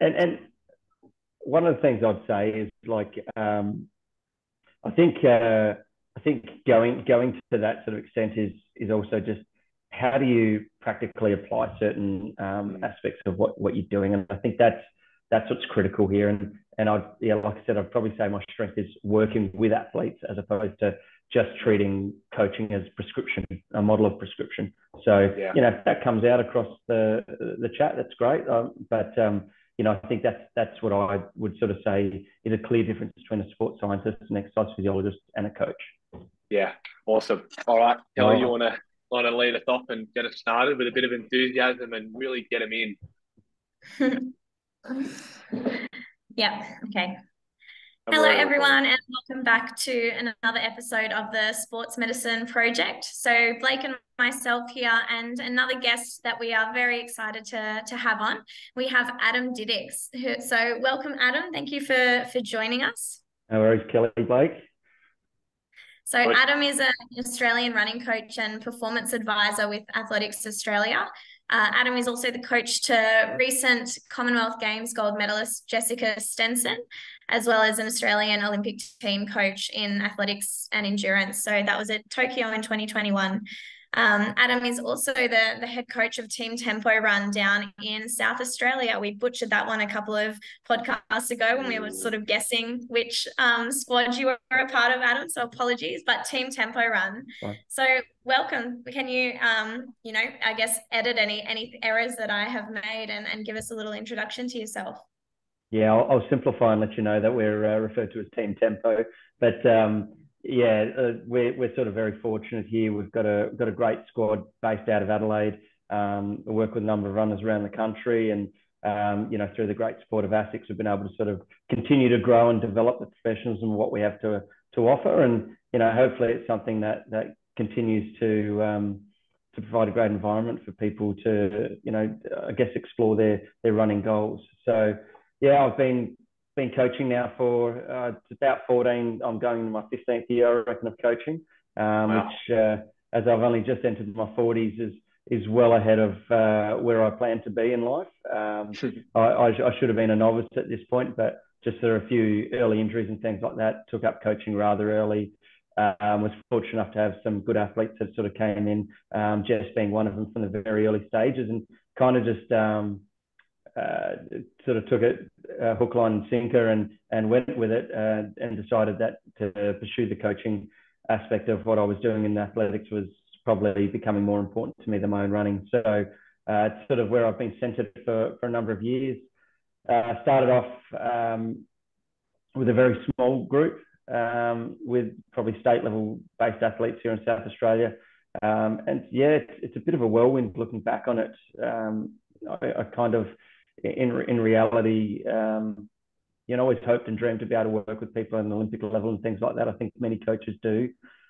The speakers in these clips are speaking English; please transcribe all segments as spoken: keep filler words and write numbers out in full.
and and one of the things I'd say is like um, I think uh, I think going going to that sort of extent is is also just how do you practically apply certain um, aspects of what what you're doing, and I think that's that's what's critical here. And and I yeah, like I said, I'd probably say my strength is working with athletes as opposed to just treating coaching as prescription, a model of prescription. So Yeah. you know, if that comes out across the the chat, that's great. Um, but um, you know, I think that's that's what I would sort of say is a clear difference between a sports scientist, an exercise physiologist, and a coach. Yeah, awesome. All right, Kelly, you Oh, want to want to lead us off and get us started with a bit of enthusiasm and really get them in. Yep. Okay. I'm Hello, already everyone, recording. and welcome back to another episode of the Sports Medicine Project. So Blake and myself here and another guest that we are very excited to, to have on. We have Adam Didyk. So welcome, Adam. Thank you for, for joining us. no worries, Kelly, Blake. So Adam is an Australian running coach and performance advisor with Athletics Australia. Uh, Adam is also the coach to recent Commonwealth Games gold medalist Jessica Stenson, as well as an Australian Olympic team coach in athletics and endurance. So that was at Tokyo in twenty twenty-one. Um, Adam is also the, the head coach of Team Tempo Run down in South Australia. We butchered that one a couple of podcasts ago when we were sort of guessing which um, squad you were a part of, Adam. So apologies, but Team Tempo Run. Right. So welcome. Can you, um, you know, I guess edit any any errors that I have made and, and give us a little introduction to yourself? Yeah, I'll, I'll simplify and let you know that we're uh, referred to as Team Tempo, but um, yeah, uh, we're we're sort of very fortunate here. We've got a got a great squad based out of Adelaide. Um, we work with a number of runners around the country, and um, you know, through the great support of ASICS, we've been able to sort of continue to grow and develop the professionalism of what we have to to offer. And you know, hopefully, it's something that that continues to um, to provide a great environment for people to, you know, I guess explore their their running goals. So yeah, I've been been coaching now for uh, it's about fourteen. I'm going into my fifteenth year, I reckon, of coaching, um, Wow. which, uh, as I've only just entered my forties, is is well ahead of uh, where I plan to be in life. Um, I, I, I should have been a novice at this point, but just there are a few early injuries and things like that. Took up coaching rather early. Um, was fortunate enough to have some good athletes that sort of came in, um, Jess being one of them from the very early stages, and kind of just um, uh, sort of took it uh, hook, line, and sinker, and and went with it, uh, and decided that to pursue the coaching aspect of what I was doing in athletics was probably becoming more important to me than my own running. So uh, it's sort of where I've been centered for for a number of years. I uh, started off um, with a very small group, um, with probably state level based athletes here in South Australia. Um, and yeah, it's, it's a bit of a whirlwind looking back on it. Um, I, I kind of, in, in reality, um, you know, always hoped and dreamed to be able to work with people at an Olympic level and things like that. I think many coaches do.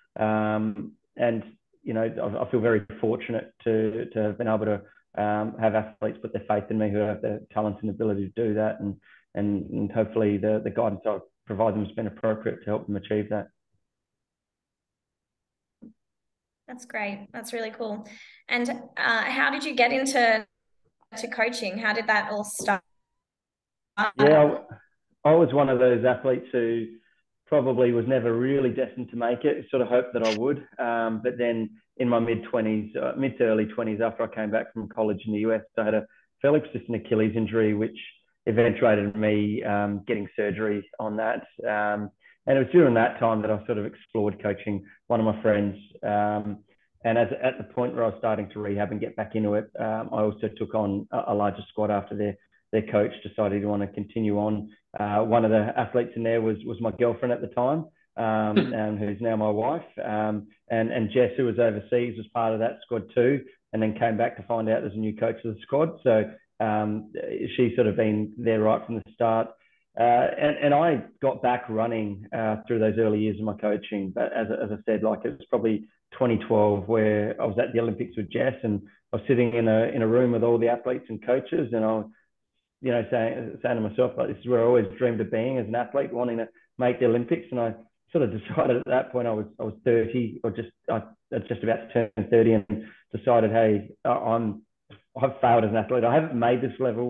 Um, and, you know, I, I feel very fortunate to, to have been able to um, have athletes put their faith in me who have the talent and ability to do that. And, and, and hopefully the, the guidance I provide them has been appropriate to help them achieve that. That's great. That's really cool. And uh, how did you get into to coaching? How did that all start? Yeah, I, I was one of those athletes who probably was never really destined to make it. Sort of hoped that I would, um, but then in my mid twenties, uh, mid to early twenties, after I came back from college in the U S, I had a fairly persistent Achilles injury, which eventuated me um, getting surgery on that. Um, and it was during that time that I sort of explored coaching one of my friends. Um, and as at the point where I was starting to rehab and get back into it, um, I also took on a, a larger squad after their their coach decided to want to continue on. Uh, one of the athletes in there was was my girlfriend at the time, um, and who's now my wife. Um, and and Jess, who was overseas, was part of that squad too, and then came back to find out there's a new coach of the squad. So um, she's sort of been there right from the start. Uh, and, and I got back running uh, through those early years of my coaching. But as, as I said, like it was probably twenty twelve where I was at the Olympics with Jess, and I was sitting in a in a room with all the athletes and coaches, and I was, you know, saying saying to myself, like, this is where I always dreamed of being as an athlete, wanting to make the Olympics. And I sort of decided at that point I was I was thirty, or just I was just about to turn thirty, and decided, hey, I'm I've failed as an athlete. I haven't made this level.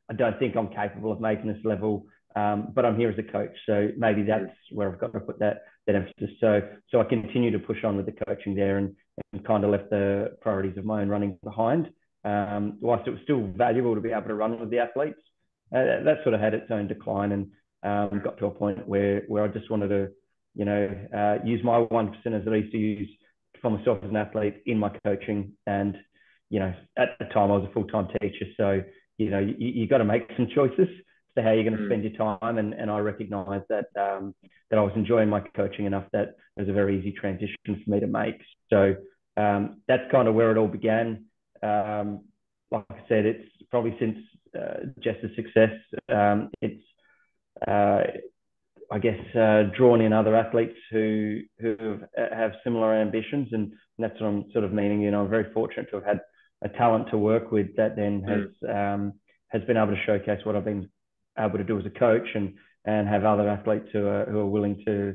I don't think I'm capable of making this level, um, but I'm here as a coach. So maybe that's where I've got to put that, that emphasis. So, so I continue to push on with the coaching there, and, and kind of left the priorities of my own running behind. Um, whilst it was still valuable to be able to run with the athletes, uh, that sort of had its own decline, and um, got to a point where, where I just wanted to, you know, uh, use my one percent as I used to use for myself as an athlete in my coaching. And, you know, at the time I was a full-time teacher. So, you know, you, you got to make some choices as to how you're going to spend your time. And, and I recognized that, um, that I was enjoying my coaching enough that it was a very easy transition for me to make. So um, that's kind of where it all began. Um, like I said, it's probably since uh, Jess's success, um, it's, uh, I guess, uh, drawn in other athletes who who have similar ambitions, and, and that's what I'm sort of meaning. You know, I'm very fortunate to have had a talent to work with that then has mm. um, has been able to showcase what I've been able to do as a coach, and and have other athletes who are who are willing to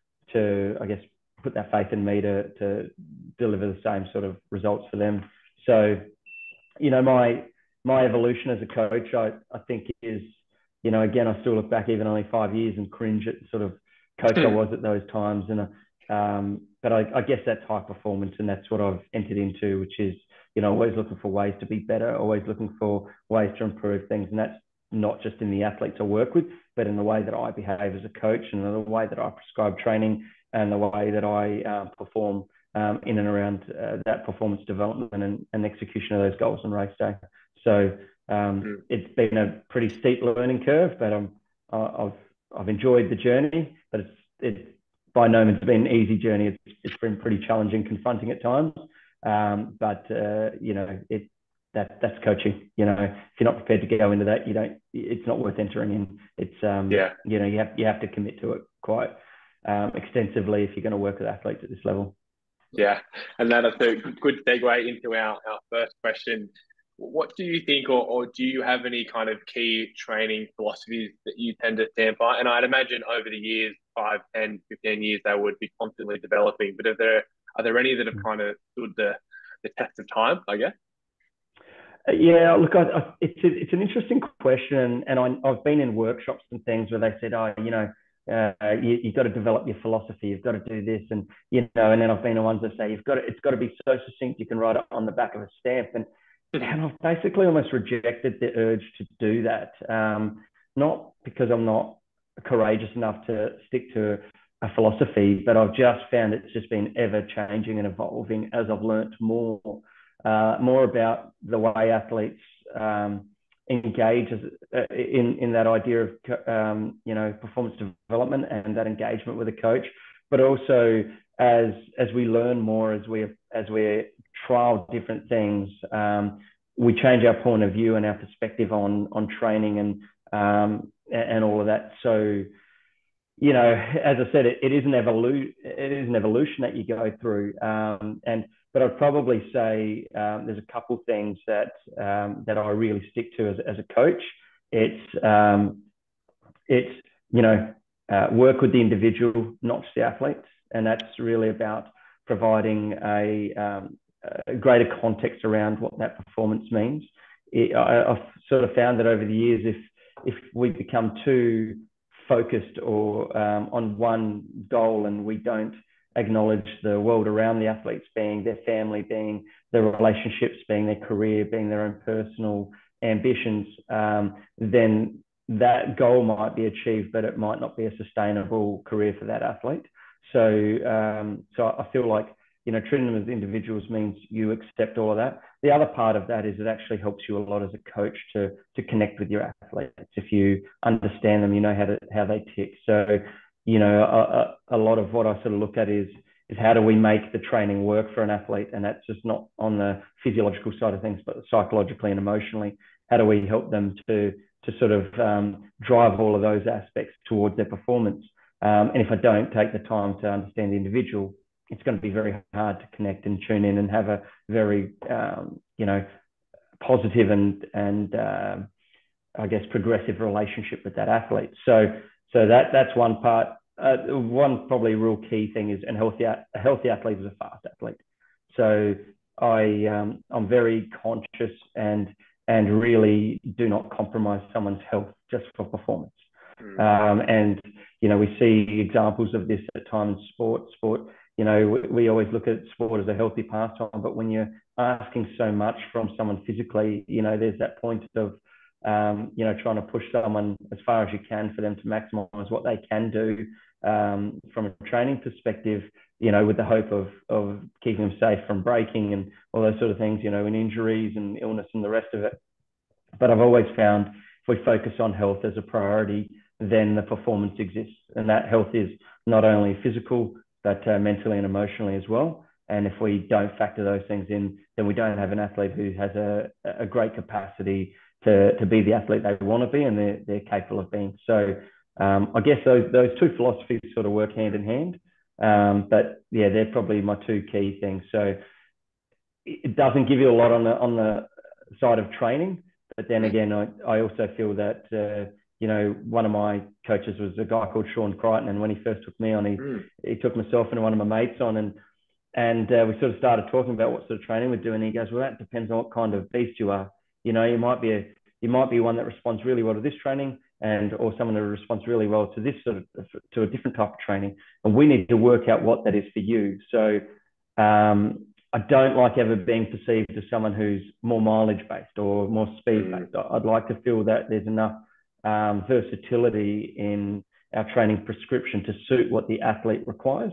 to I guess put that faith in me to to deliver the same sort of results for them. So, you know, my my evolution as a coach, I I think is, you know, again, I still look back even only five years and cringe at the sort of coach I was at those times. And, um, but I, I guess that's high performance, and that's what I've entered into, which is, you know, always looking for ways to be better, always looking for ways to improve things. And that's not just in the athletes I work with, but in the way that I behave as a coach, and the way that I prescribe training, and the way that I uh, perform um, in and around uh, that performance development and, and execution of those goals on race day. So, Um, mm. it's been a pretty steep learning curve, but um, I've I've enjoyed the journey. But it's it's by no means been an easy journey. It's it's been pretty challenging, confronting at times. Um, but uh, you know, it that that's coaching. You know, if you're not prepared to go into that, you don't. It's not worth entering in. It's um, yeah. You know, you have you have to commit to it quite um, extensively if you're going to work with athletes at this level. Yeah, and that's a good segue into our our first question. What do you think, or, or do you have any kind of key training philosophies that you tend to stand by? And I'd imagine over the years, five, ten, fifteen years, they would be constantly developing. But are there, are there any that have kind of stood the, the test of time, I guess? Yeah, look, I, I, it's, a, it's an interesting question. And I, I've been in workshops and things where they said, oh, you know, uh, you, you've got to develop your philosophy. You've got to do this. And, you know, and then I've been the ones that say, you've got to, it's got to be so succinct, you can write it on the back of a stamp. And, And I've basically almost rejected the urge to do that. Um, not because I'm not courageous enough to stick to a philosophy, but I've just found it's just been ever changing and evolving as I've learnt more, uh, more about the way athletes um, engage as, uh, in, in that idea of, um, you know, performance development and that engagement with a coach, but also as, as we learn more, as we, as we trial different things, um, we change our point of view and our perspective on on training and um, and all of that. So, you know, as I said, it, it is an evolu- it is an evolution that you go through. Um, and but I'd probably say um, there's a couple things that um, that I really stick to as, as a coach. It's um, it's you know uh, work with the individual, not just the athletes, and that's really about providing a um, a greater context around what that performance means. It, I, I've sort of found that over the years, if if we become too focused or um, on one goal and we don't acknowledge the world around the athletes, being their family, being their relationships, being their career, being their own personal ambitions, um, then that goal might be achieved, but it might not be a sustainable career for that athlete. So, um, so I feel like, you know, treating them as individuals means you accept all of that. The other part of that is it actually helps you a lot as a coach to to connect with your athletes. If you understand them, you know how to how they tick. So, you know, a, a lot of what I sort of look at is is how do we make the training work for an athlete, and that's just not on the physiological side of things, but psychologically and emotionally. How do we help them to to sort of um, drive all of those aspects towards their performance? Um, and if I don't take the time to understand the individual, it's going to be very hard to connect and tune in and have a very, um, you know, positive and, and uh, I guess, progressive relationship with that athlete. So, so that that's one part. Uh, one probably real key thing is, and healthy, a healthy athlete is a fast athlete. So I, um, I'm very conscious and and really do not compromise someone's health just for performance. Mm. Um, and, you know, we see examples of this at times in sport. Sport, you know, we, we always look at sport as a healthy pastime, but when you're asking so much from someone physically, you know, there's that point of, um, you know, trying to push someone as far as you can for them to maximize what they can do um, from a training perspective, you know, with the hope of, of keeping them safe from breaking and all those sort of things, you know, and injuries and illness and the rest of it. But I've always found if we focus on health as a priority, then the performance exists. And that health is not only physical, but uh, mentally and emotionally as well. And if we don't factor those things in, then we don't have an athlete who has a, a great capacity to, to be the athlete they want to be and they're, they're capable of being. So um, I guess those, those two philosophies sort of work hand in hand. Um, but yeah, they're probably my two key things. So it doesn't give you a lot on the, on the side of training. But then again, I, I also feel that, uh, you know, one of my coaches was a guy called Sean Crichton. And when he first took me on, he, mm. he took myself and one of my mates on. And and uh, we sort of started talking about what sort of training we're doing. And he goes, well, that depends on what kind of beast you are. You know, you might be a, you might be one that responds really well to this training and or someone that responds really well to this sort of, to a different type of training. And we need to work out what that is for you. So um, I don't like ever being perceived as someone who's more mileage based or more speed based. Mm. I'd like to feel that there's enough um, versatility in our training prescription to suit what the athlete requires,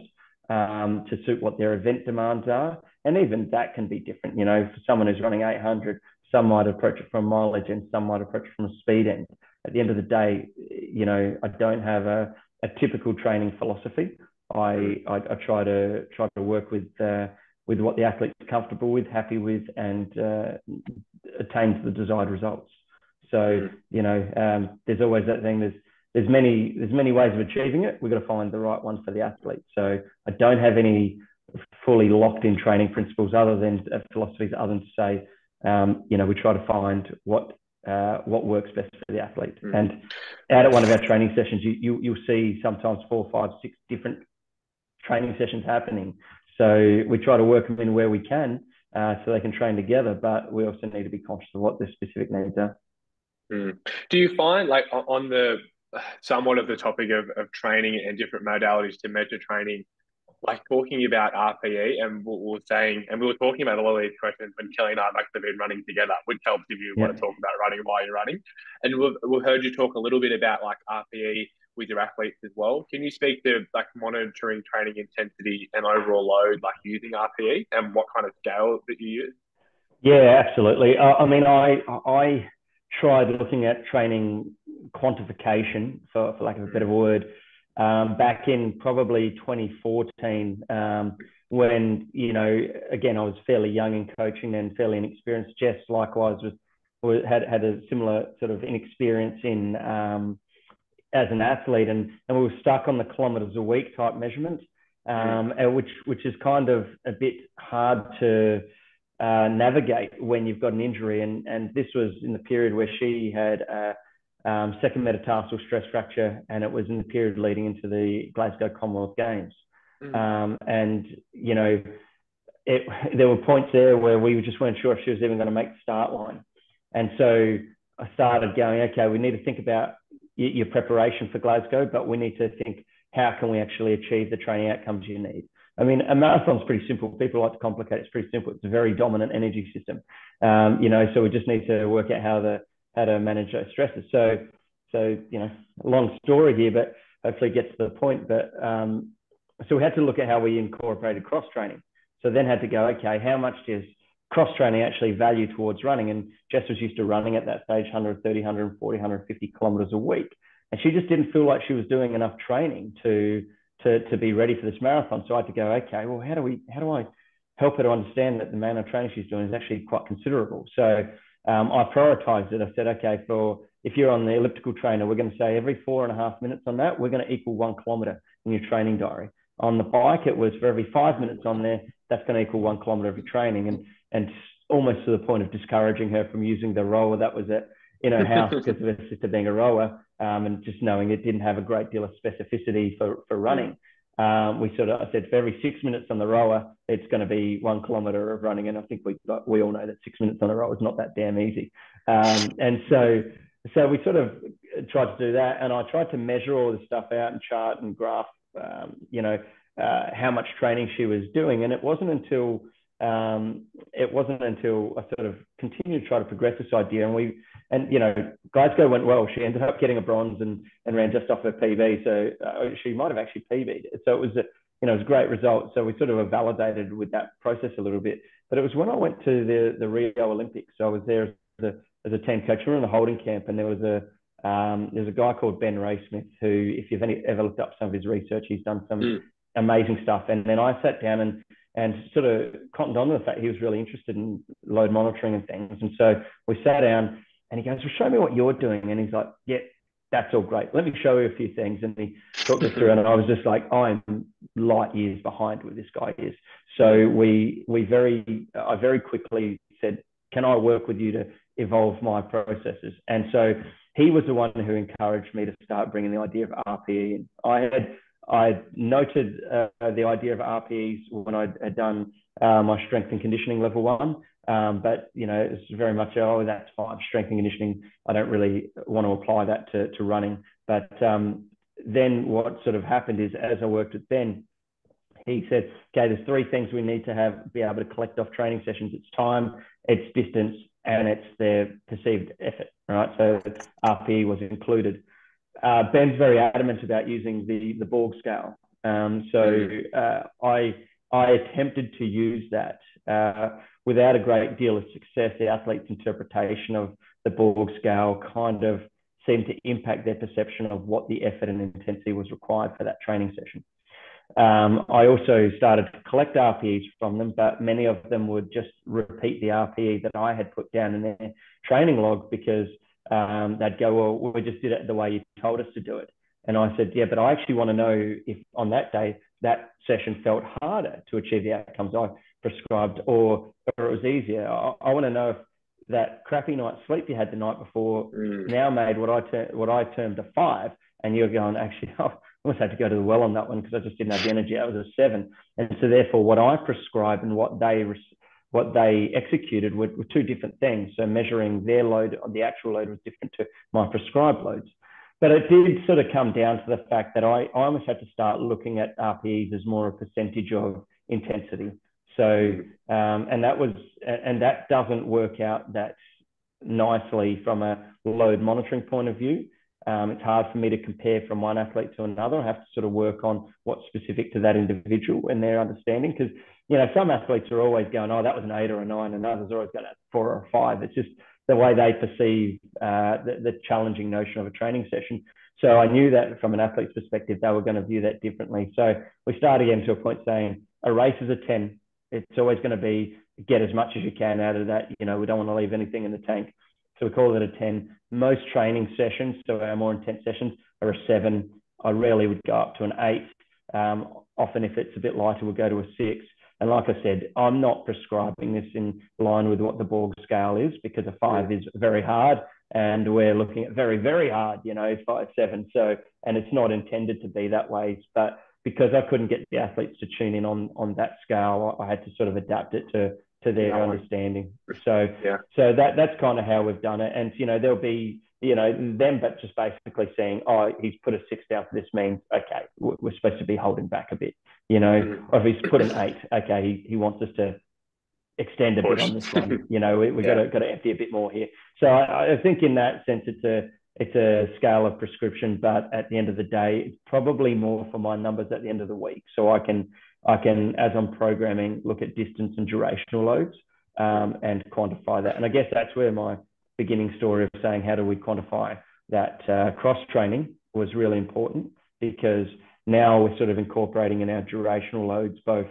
um, to suit what their event demands are. And even that can be different. You know, for someone who's running eight hundred, some might approach it from mileage and some might approach it from a speed end. At the end of the day, you know, I don't have a, a typical training philosophy. I, I, I try to try to work with uh, with what the athlete's comfortable with, happy with, and uh, attains the desired results. So, you know, um, there's always that thing. There's there's many there's many ways of achieving it. We've got to find the right one for the athlete. So I don't have any fully locked in training principles other than uh, philosophies other than to say, um, you know, we try to find what uh, what works best for the athlete. Mm. And out at one of our training sessions, you, you you'll see sometimes four, five, six different training sessions happening. So we try to work them in where we can uh, so they can train together, but we also need to be conscious of what their specific needs are. Mm. Do you find, like, on the somewhat of the topic of, of training and different modalities to measure training, like talking about R P E, and we were saying, and we were talking about a lot of these questions when Kelly and I have actually been running together, which helps if you yeah. want to talk about running while you're running. And we've, we've heard you talk a little bit about like R P E with your athletes as well. Can you speak to like monitoring training intensity and overall load, like using R P E and what kind of scale that you use? Yeah, absolutely. Uh, I mean, I I tried looking at training quantification, for, for lack of a better word, um, back in probably twenty fourteen, um, when, you know, again, I was fairly young in coaching and fairly inexperienced. Jess, likewise, was, was had, had a similar sort of inexperience in um, as an athlete, and, and we were stuck on the kilometers a week type measurement, um, mm. which which is kind of a bit hard to uh, navigate when you've got an injury. And, and this was in the period where she had a um, second metatarsal stress fracture, and it was in the period leading into the Glasgow Commonwealth Games. Mm. Um, and, you know, it, there were points there where we just weren't sure if she was even going to make the start line. And so I started going, okay, we need to think about your preparation for Glasgow, but we need to think, how can we actually achieve the training outcomes you need? I mean, a marathon's pretty simple. People like to complicate it. It's pretty simple. It's a very dominant energy system, um, you know, so we just need to work out how the how to manage those stresses. So, so you know, long story here, but hopefully it gets to the point. But um, so we had to look at how we incorporated cross training. So then had to go, okay, how much does cross training actually value towards running? And Jess was used to running at that stage one thirty, one forty, one fifty kilometers a week, and she just didn't feel like she was doing enough training to to to be ready for this marathon. So I had to go, okay, well, how do we how do I help her to understand that the amount of training she's doing is actually quite considerable? So um, I prioritized it. I said, okay, for if you're on the elliptical trainer, we're going to say every four and a half minutes on that, we're going to equal one kilometer in your training diary. On the bike, it was for every five minutes on there, that's going to equal one kilometer of your training. And and almost to the point of discouraging her from using the rower that was at, in her house because of her sister being a rower, um, and just knowing it didn't have a great deal of specificity for, for running. Um, we sort of, I said, for every six minutes on the rower, it's going to be one kilometer of running. And I think we we all know that six minutes on the rower is not that damn easy. Um, and so, so we sort of tried to do that, and I tried to measure all the stuff out and chart and graph, um, you know, uh, how much training she was doing. And it wasn't until um, it wasn't until I sort of continued to try to progress this idea, and we, and you know, Glasgow went well. She ended up getting a bronze and and ran just off her P B, so uh, she might have actually P B'd. So it was a, you know, it was a great result. So we sort of validated with that process a little bit. But it was when I went to the the Rio Olympics. So I was there as a, as a team coach. We were in the holding camp, and there was a um, there's a guy called Ben Raysmith who, if you've any, ever looked up some of his research, he's done some mm. amazing stuff. And then I sat down and and sort of cottoned on to the fact he was really interested in load monitoring and things. And so we sat down, and he goes, "Well, show me what you're doing." And he's like, "Yeah, that's all great. Let me show you a few things." And he talked us through, and I was just like, I'm light years behind where this guy is. So we we very I very quickly said, "Can I work with you to evolve my processes?" And so he was the one who encouraged me to start bringing the idea of R P E in. I had I noted uh, the idea of R P Es when I had done uh, my strength and conditioning level one. Um, but, you know, it's very much, oh, that's fine, strength and conditioning. I don't really want to apply that to, to running. But um, then what sort of happened is, as I worked with Ben, he said, okay, there's three things we need to have, be able to collect off training sessions. It's time, it's distance, and it's their perceived effort, right? So R P E was included. Uh, Ben's very adamant about using the, the Borg scale. Um, so uh, I, I attempted to use that uh, without a great deal of success. The athlete's interpretation of the Borg scale kind of seemed to impact their perception of what the effort and intensity was required for that training session. Um, I also started to collect R P Es from them, but many of them would just repeat the R P E that I had put down in their training log because um, they'd go, "Well, we just did it the way you told us to do it." And I said, "Yeah, but I actually want to know if on that day that session felt harder to achieve the outcomes I prescribed, or, or it was easier. I, I want to know if that crappy night's sleep you had the night before mm. now made what I ter- what I termed a five, and you're going, actually, I almost had to go to the well on that one because I just didn't have the energy. That was a seven." And so therefore, what I prescribed and what they what they executed were, were two different things. So measuring their load, the actual load was different to my prescribed loads. But it did sort of come down to the fact that I, I almost had to start looking at R P Es as more a percentage of intensity. So, um, and that was, and that doesn't work out that nicely from a load monitoring point of view. Um, it's hard for me to compare from one athlete to another. I have to sort of work on what's specific to that individual and their understanding. Because, you know, some athletes are always going, "Oh, that was an eight or a nine," and others are always going, "That's four or a five." It's just the way they perceive uh, the, the challenging notion of a training session. So I knew that from an athlete's perspective, they were going to view that differently. So we started getting to a point saying a race is a ten. It's always going to be get as much as you can out of that. You know, we don't want to leave anything in the tank. So we call it a ten. Most training sessions, so our more intense sessions, are a seven. I rarely would go up to an eight. Um, often if it's a bit lighter, we'll go to a six. And like I said, I'm not prescribing this in line with what the Borg scale is, because a five is very hard and we're looking at very, very hard, you know, five, seven. So, and it's not intended to be that way, but because I couldn't get the athletes to tune in on, on that scale, I had to sort of adapt it to, to their no understanding. So, yeah. so that, that's kind of how we've done it. And, you know, there'll be, you know, them, but just basically saying, "Oh, he's put a six down for this," means, okay, we're supposed to be holding back a bit, you know, mm-hmm. or if he's put an eight, okay, he, he wants us to extend a Push. bit on this one, you know, we, we've yeah. got to, got to empty a bit more here. So I, I think in that sense, it's a, it's a scale of prescription, but at the end of the day, it's probably more for my numbers at the end of the week. So I can, I can, as I'm programming, look at distance and durational loads um, and quantify that. And I guess that's where my beginning story of saying, how do we quantify that uh, cross training was really important, because now we're sort of incorporating in our durational loads, both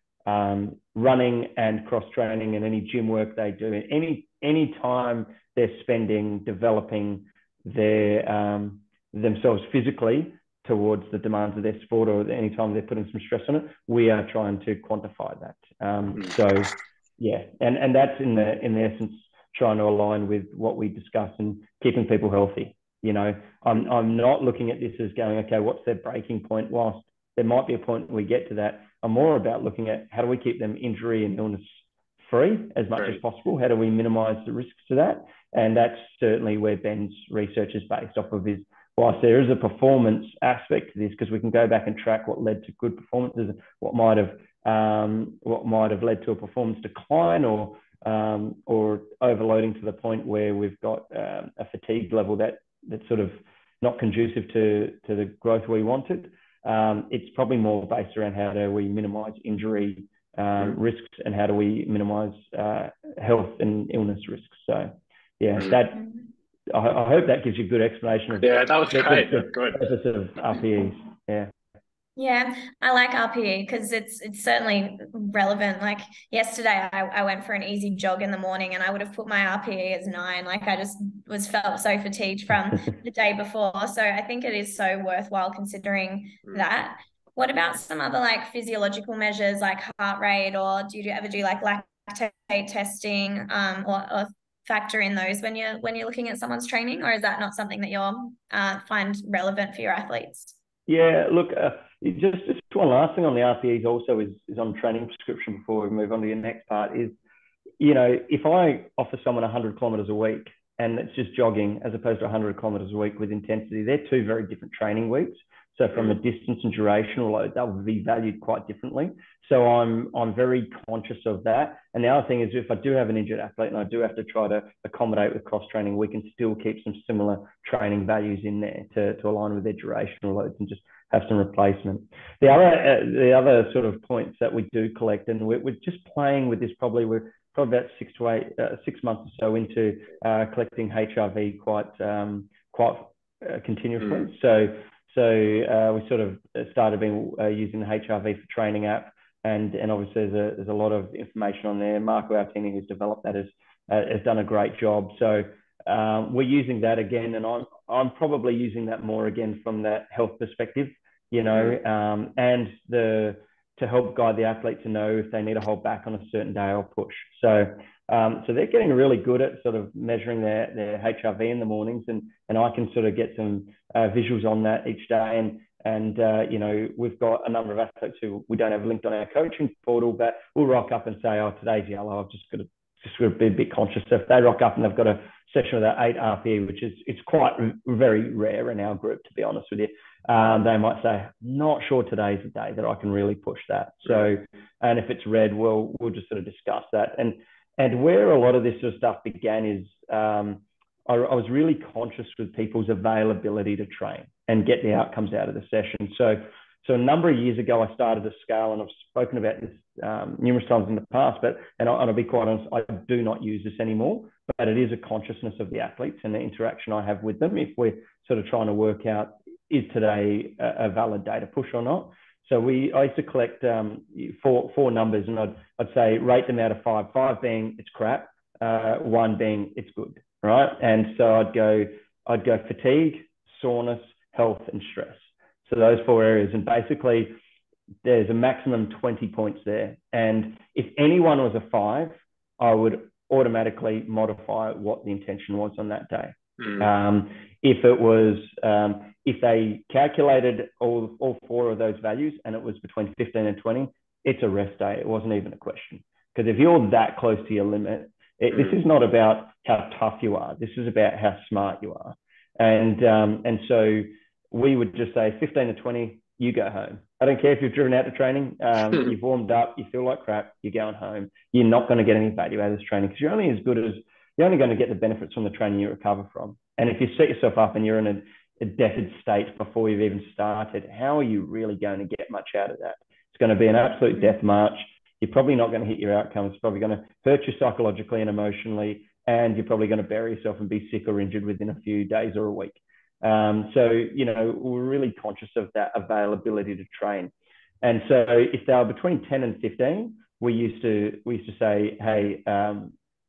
um, running and cross training and any gym work they do. And any, any time they're spending developing their um, themselves physically towards the demands of their sport, or any time they're putting some stress on it, we are trying to quantify that. Um, so yeah, and, and that's in the, in the essence, trying to align with what we discuss and keeping people healthy. You know, I'm, I'm not looking at this as going, okay, what's their breaking point? Whilst there might be a point where we get to that, I'm more about looking at how do we keep them injury and illness free as much Right. as possible. How do we minimize the risks to that? And that's certainly where Ben's research is based off of. Is whilst there is a performance aspect to this, because we can go back and track what led to good performances, what might have um, what might have led to a performance decline, or um, or overloading to the point where we've got um, a fatigue level that that's sort of not conducive to to the growth we wanted. Um, it's probably more based around how do we minimize injury um, mm. risks, and how do we minimize uh, health and illness risks. So, yeah, mm. that I, I hope that gives you a good explanation of yeah, that was the, great. the, That's good. purpose of R P Es. Yeah. Yeah, I like R P E because it's it's certainly relevant. Like yesterday, I, I went for an easy jog in the morning, and I would have put my R P E as nine. Like I just was felt so fatigued from the day before. So I think it is so worthwhile considering mm. that. What about some other like physiological measures like heart rate, or do you ever do like lactate testing, um, or, or factor in those when you're when you're looking at someone's training, or is that not something that you'll uh, find relevant for your athletes? Yeah, look, uh, just, just one last thing on the R P Es also is, is on training prescription before we move on to your next part is, you know, if I offer someone one hundred kilometers a week and it's just jogging as opposed to one hundred kilometers a week with intensity, they're two very different training weeks. So from a distance and durational load, they'll be valued quite differently. So I'm I'm very conscious of that. And the other thing is, if I do have an injured athlete and I do have to try to accommodate with cross training, we can still keep some similar training values in there to, to align with their durational loads and just have some replacement. The other uh, the other sort of points that we do collect, and we're, we're just playing with this. Probably we're probably about six to eight uh, six months or so into uh, collecting H R V quite um, quite uh, continuously. Mm. So. So uh, we sort of started being, uh, using the H R V for training app, and and obviously there's a, there's a lot of information on there. Marco Altini, who's developed that, has uh, has done a great job. So um, we're using that again, and I'm I'm probably using that more again from that health perspective, you know, um, and the to help guide the athlete to know if they need to hold back on a certain day or push. So. Um, so they're getting really good at sort of measuring their, their H R V in the mornings, and, and I can sort of get some uh, visuals on that each day. And, and uh, you know, we've got a number of athletes who we don't have linked on our coaching portal, but we'll rock up and say, oh, today's yellow. I've just got to, just got to be a bit conscious. So if they rock up and they've got a session with that eight R P E, which is it's quite very rare in our group, to be honest with you, um, they might say, not sure today's the day that I can really push that. So, and if it's red, we'll, we'll just sort of discuss that. And And where a lot of this sort of stuff began is um, I, I was really conscious with people's availability to train and get the outcomes out of the session. So, so a number of years ago, I started a scale, and I've spoken about this um, numerous times in the past, but, and, I, and I'll be quite honest, I do not use this anymore, but it is a consciousness of the athletes and the interaction I have with them. If we're sort of trying to work out, is today a, a valid day to push or not? So we, I used to collect um, four, four numbers, and I'd, I'd say rate them out of five, five being it's crap, uh, one being it's good, right? And so I'd go, I'd go fatigue, soreness, health, and stress. So those four areas, and basically there's a maximum twenty points there. And if anyone was a five, I would automatically modify what the intention was on that day. Mm. Um, if it was, um, if they calculated all, all four of those values and it was between fifteen and twenty, it's a rest day. It wasn't even a question. Because if you're that close to your limit, it, mm. this is not about how tough you are. This is about how smart you are. And, um, and so we would just say fifteen to twenty, you go home. I don't care if you've driven out to training, um, you've warmed up, you feel like crap, you're going home. You're not going to get any value out of this training because you're only as good as, you're only going to get the benefits from the training you recover from. And if you set yourself up and you're in a, a debted state before you've even started, how are you really going to get much out of that? It's going to be an absolute death march. You're probably not going to hit your outcomes. It's probably going to hurt you psychologically and emotionally, and you're probably going to bury yourself and be sick or injured within a few days or a week. Um, so, you know, we're really conscious of that availability to train. And so if they were between ten and fifteen, we used to, we used to say, hey, um,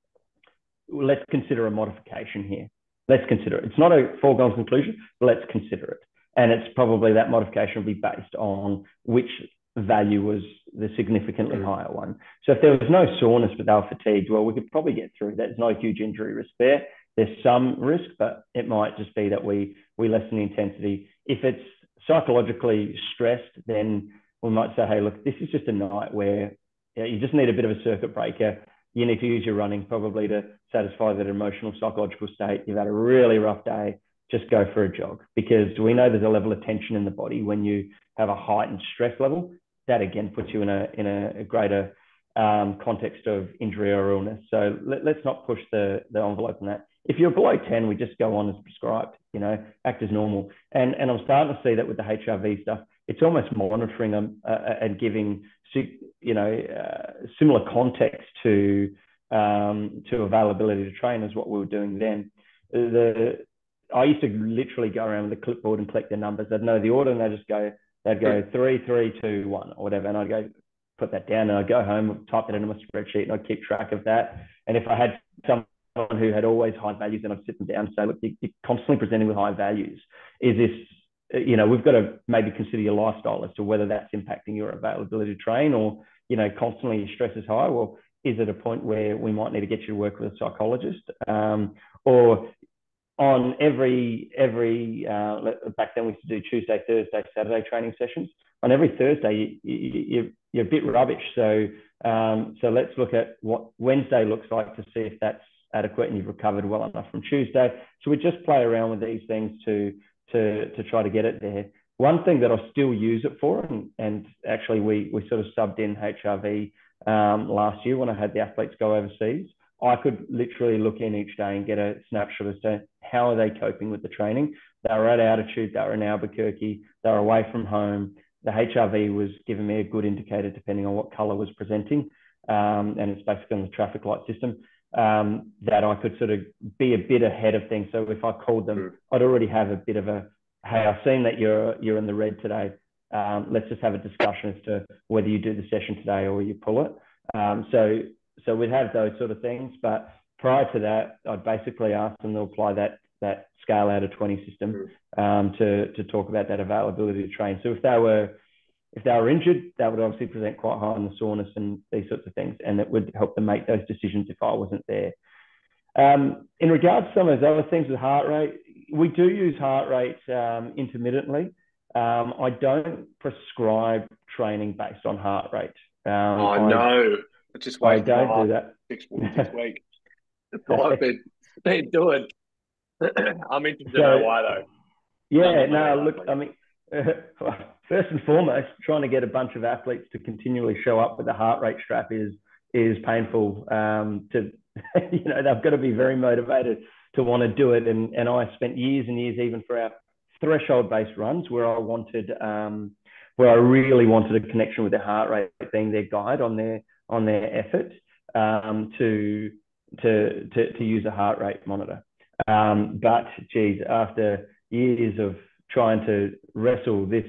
let's consider a modification here. Let's consider it. It's not a foregone conclusion, but let's consider it. And it's probably that modification will be based on which value was the significantly higher one. So if there was no soreness, but they were fatigued, well, we could probably get through that. There's no huge injury risk there. There's some risk, but it might just be that we, we lessen the intensity. If it's psychologically stressed, then we might say, hey, look, this is just a night where you know, you just need a bit of a circuit breaker. you need to use your running probably to satisfy that emotional, psychological state. You've had a really rough day, just go for a jog, because we know there's a level of tension in the body when you have a heightened stress level. That again puts you in a in a, a greater um, context of injury or illness. So let, let's not push the, the envelope on that. If you're below ten, we just go on as prescribed, you know, act as normal. And, and I'm starting to see that with the H R V stuff. It's almost monitoring them uh, and giving, you know, uh, similar context to um, to availability to train as what we were doing then. The I used to literally go around with a clipboard and collect the numbers. I'd know the order, and they'd just go, they'd go three, three, two, one, or whatever, and I'd go put that down, and I'd go home, type it into my spreadsheet, and I'd keep track of that. And if I had someone who had always high values, then I'd sit them down and say, look, you're constantly presenting with high values. Is this, you know, we've got to maybe consider your lifestyle as to whether that's impacting your availability to train, or, you know, constantly your stress is high. Well, is it a point where we might need to get you to work with a psychologist? Um, or on every, every uh, back then we used to do Tuesday, Thursday, Saturday training sessions. On every Thursday, you, you, you're a bit rubbish. So, um, so let's look at what Wednesday looks like to see if that's adequate and you've recovered well enough from Tuesday. So we just play around with these things to, to, to try to get it there. One thing that I still use it for, and, and actually we, we sort of subbed in H R V um, last year when I had the athletes go overseas. I could literally look in each day and get a snapshot as to how are they coping with the training. They were at altitude, they were in Albuquerque, they were away from home. The H R V was giving me a good indicator depending on what color was presenting. Um, and it's basically on the traffic light system, um, that I could sort of be a bit ahead of things. So if I called them, I'd already have a bit of a, hey, I've seen that you're, you're in the red today. Um, let's just have a discussion as to whether you do the session today or you pull it. Um, so, so we'd have those sort of things. But prior to that, I'd basically ask them to apply that, that scale out of twenty system um, to, to talk about that availability to train. So if they were, if they were injured, that would obviously present quite high on the soreness and these sorts of things. And it would help them make those decisions if I wasn't there. Um, in regards to some of those other things with heart rate, we do use heart rate um, intermittently. Um, I don't prescribe training based on heart rate. Um, oh, I, no. I just I don't do that. Six weeks this week. That's all I've been, been doing. I'm interested to so, know why, though. Yeah, no, look, I mean, uh, first and foremost, trying to get a bunch of athletes to continually show up with a heart rate strap is is painful. Um, to you know, they've got to be very motivated to want to do it. And and I spent years and years, even for our threshold-based runs, where I wanted, um, where I really wanted a connection with their heart rate being their guide on their on their effort, um, to to to to use a heart rate monitor. Um, but geez, after years of trying to wrestle this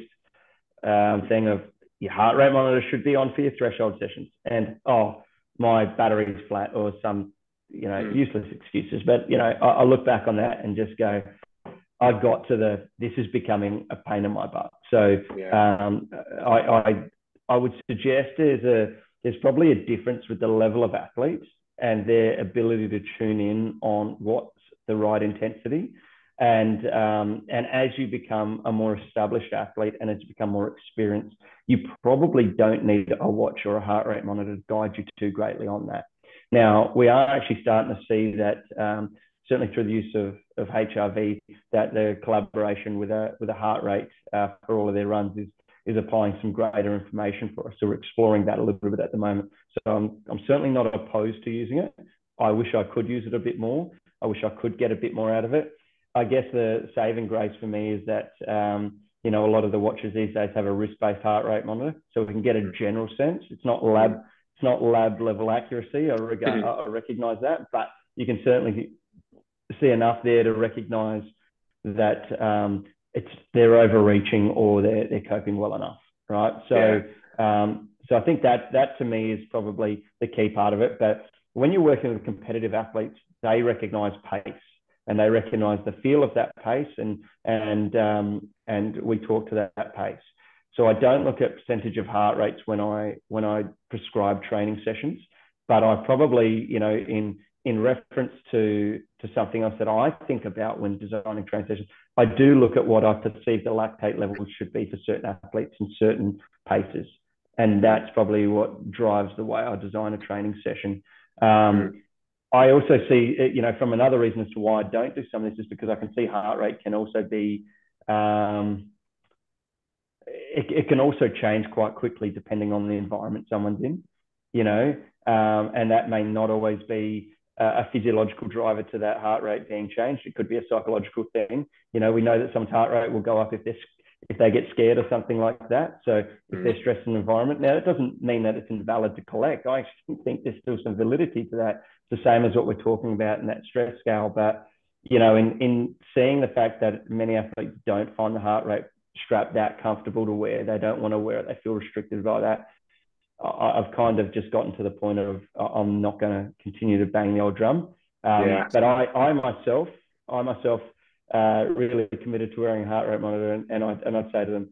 um, thing of your heart rate monitor should be on for your threshold sessions, and oh, my battery's flat, or some, you know, mm. useless excuses. But you know, I, I look back on that and just go, I got to the, this is becoming a pain in my butt. So yeah. um, I, I I would suggest there's a there's probably a difference with the level of athletes and their ability to tune in on what's the right intensity. And um, and as you become a more established athlete and as you become more experienced, you probably don't need a watch or a heart rate monitor to guide you too greatly on that. Now, we are actually starting to see that, um, certainly through the use of, of H R V, that the collaboration with a with a heart rate uh, for all of their runs is is applying some greater information for us. So we're exploring that a little bit at the moment. So I'm, I'm certainly not opposed to using it. I wish I could use it a bit more. I wish I could get a bit more out of it. I guess the saving grace for me is that, um, you know, a lot of the watches these days have a wrist-based heart rate monitor, so we can get a general sense. It's not lab, it's not lab level accuracy. I, regard, I recognize that, but you can certainly see enough there to recognize that um, it's they're overreaching or they're they're coping well enough, right? So, yeah. um, so I think that that to me is probably the key part of it. But when you're working with competitive athletes, they recognize pace. And they recognise the feel of that pace, and and um, and we talk to that, that pace. So I don't look at percentage of heart rates when I when I prescribe training sessions, but I probably, you know, in in reference to to something else that I think about when designing training sessions, I do look at what I perceive the lactate levels should be for certain athletes and certain paces, and that's probably what drives the way I design a training session. Um, I also see, you know, from another reason as to why I don't do some of this is because I can see heart rate can also be, um, it, it can also change quite quickly depending on the environment someone's in, you know, um, and that may not always be a physiological driver to that heart rate being changed. It could be a psychological thing. You know, we know that someone's heart rate will go up if they're if they get scared or something like that. So if they're stressed in the environment, now it doesn't mean that it's invalid to collect. I actually think there's still some validity to that. It's the same as what we're talking about in that stress scale. But, you know, in, in seeing the fact that many athletes don't find the heart rate strap that comfortable to wear, they don't want to wear it, they feel restricted by that. I've kind of just gotten to the point of I'm not going to continue to bang the old drum. Um, yeah. But I, I myself, I myself, uh, really committed to wearing a heart rate monitor, and, and I and I'd say to them,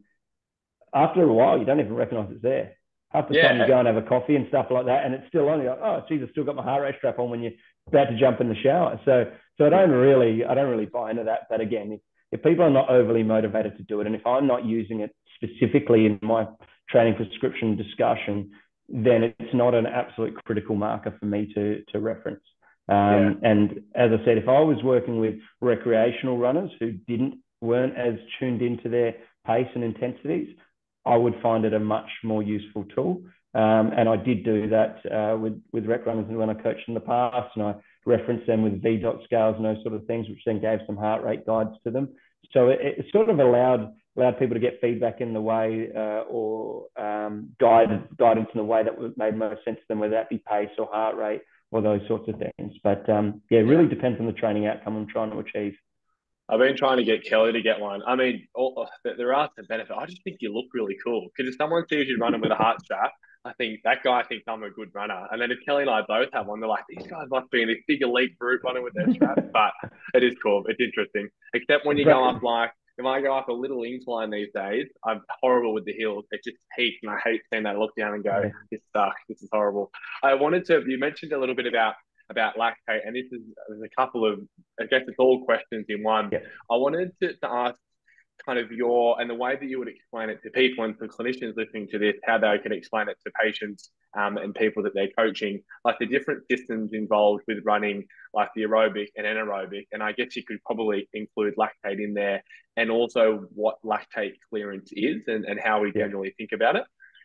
after a while, you don't even recognise it's there. Half the yeah. time you go and have a coffee and stuff like that, and it's still on. You're like, oh, geez, I've still got my heart rate strap on when you're about to jump in the shower. So, so I don't really, I don't really buy into that. But again, if, if people are not overly motivated to do it, and if I'm not using it specifically in my training prescription discussion, then it's not an absolute critical marker for me to to reference. Um, yeah. And as I said, if I was working with recreational runners who didn't weren't as tuned into their pace and intensities, I would find it a much more useful tool. Um, and I did do that uh, with with rec runners when I coached in the past, and I referenced them with V DOT scales and those sort of things, which then gave some heart rate guides to them. So it, it sort of allowed allowed people to get feedback in the way uh, or um, guided guidance in the way that made most sense to them, whether that be pace or heart rate or those sorts of things. But um, yeah, it really yeah. depends on the training outcome I'm trying to achieve. I've been trying to get Kelly to get one. I mean, all, there are some benefits. I just think you look really cool. Because if someone sees you running with a heart strap, I think that guy thinks I'm a good runner. And then if Kelly and I both have one, they're like, these guys must be in this big elite group running with their strap. But it is cool. It's interesting. Except when you go up like, if I go up a little incline these days, I'm horrible with the heels. It just peaks, and I hate seeing that. I look down and go, yeah. this sucks. This is horrible. I wanted to, you mentioned a little bit about about lactate, and this is there's a couple of, I guess it's all questions in one. Yeah. I wanted to, to ask kind of your, and the way that you would explain it to people and for clinicians listening to this, how they can explain it to patients um, and people that they're coaching, like the different systems involved with running, like the aerobic and anaerobic. And I guess you could probably include lactate in there, and also what lactate clearance is and, and how we yeah. generally think about it.